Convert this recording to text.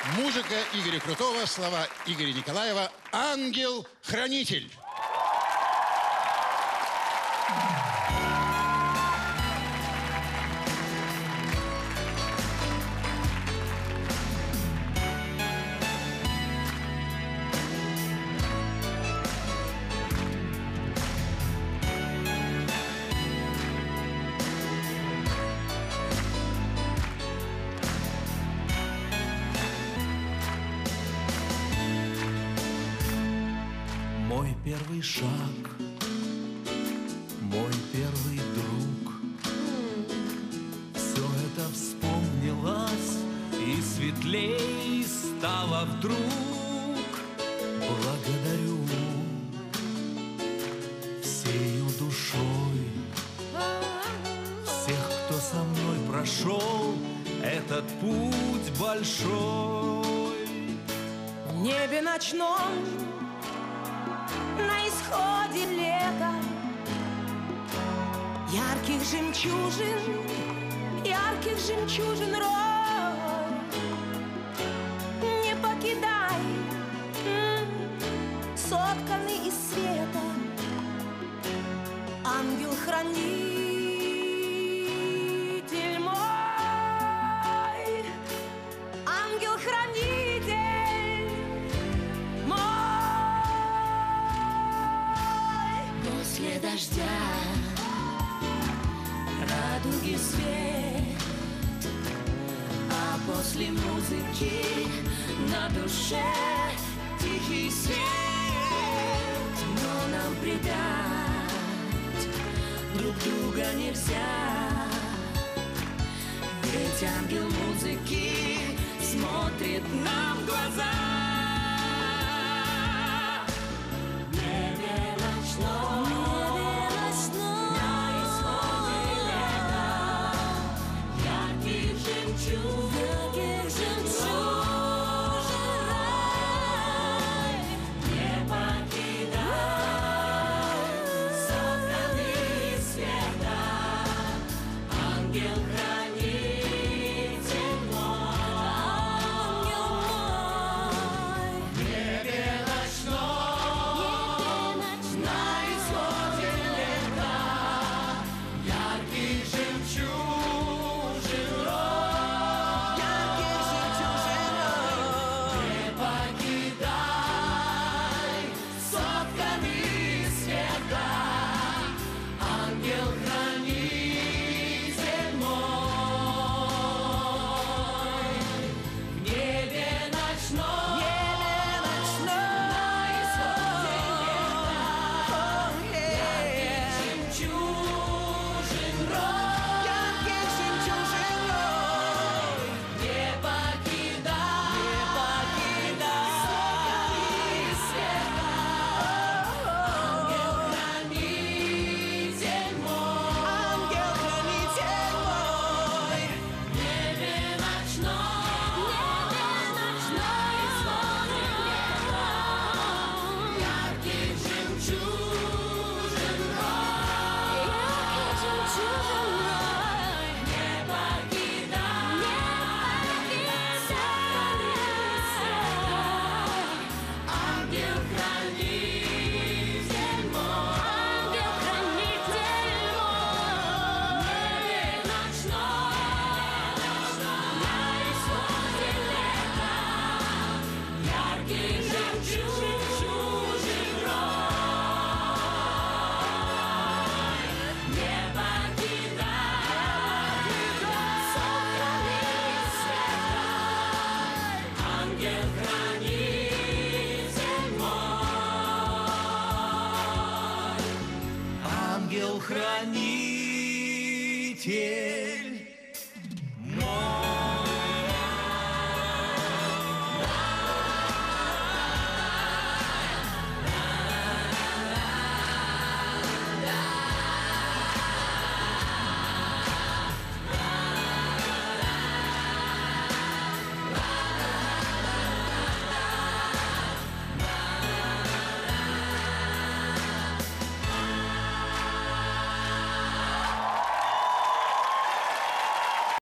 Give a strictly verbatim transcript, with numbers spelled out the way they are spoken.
Музыка Игоря Крутого, слова Игоря Николаева. «Ангел-хранитель». Мой первый шаг, мой первый друг, все это вспомнилось и светлей стало вдруг. Благодарю всею душой всех, кто со мной прошел этот путь большой. В небе ночном, на исходе лета, ярких жемчужин, ярких жемчужин рой. Не покидай, сотканный из света, ангел-хранитель мой, ангел-хранитель мой. После дождя радуги свет, а после музыки на душе тихий свет. Но нам предать друг друга нельзя, ведь ангел музыки смотрит нам в глаза. Ангел